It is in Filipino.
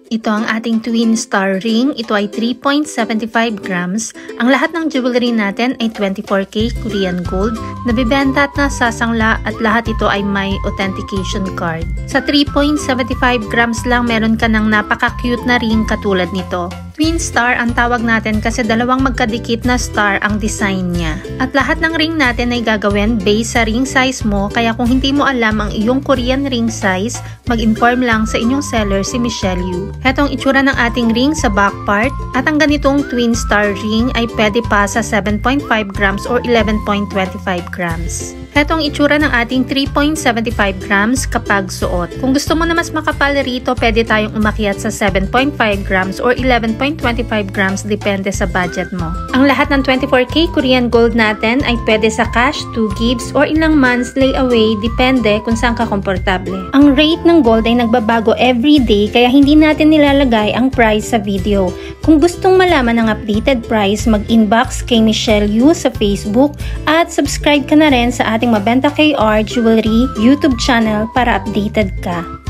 Ito ang ating twin star ring. Ito ay 3.75 grams. Ang lahat ng jewelry natin ay 24K Korean gold. Nabibenta at nasasangla at lahat ito ay may authentication card. Sa 3.75 grams lang meron ka ng napaka-cute na ring katulad nito. Twin star ang tawag natin kasi dalawang magkadikit na star ang design niya. At lahat ng ring natin ay gagawin based sa ring size mo, kaya kung hindi mo alam ang iyong Korean ring size, mag-inform lang sa inyong seller si Michelle Yu. Hetong itsura ng ating ring sa back part, at ang ganitong twin star ring ay pwede pa sa 7.5 grams or 11.25 grams. Hetong itsura ng ating 3.75 grams kapag suot. Kung gusto mo na mas makapal rito, pwede tayong umakyat sa 7.5 grams or 11.25 grams depende sa budget mo. Ang lahat ng 24K Korean gold natin ay pwede sa cash, 2 gifts, or ilang months layaway, depende kung saan ka komportable. Ang rate ng gold ay nagbabago every day kaya hindi natin nilalagay ang price sa video. Kung gustong malaman ang updated price, mag-inbox kay Michelle Yu sa Facebook at subscribe ka na rin sa ating Mabenta KR Jewelry YouTube channel para updated ka.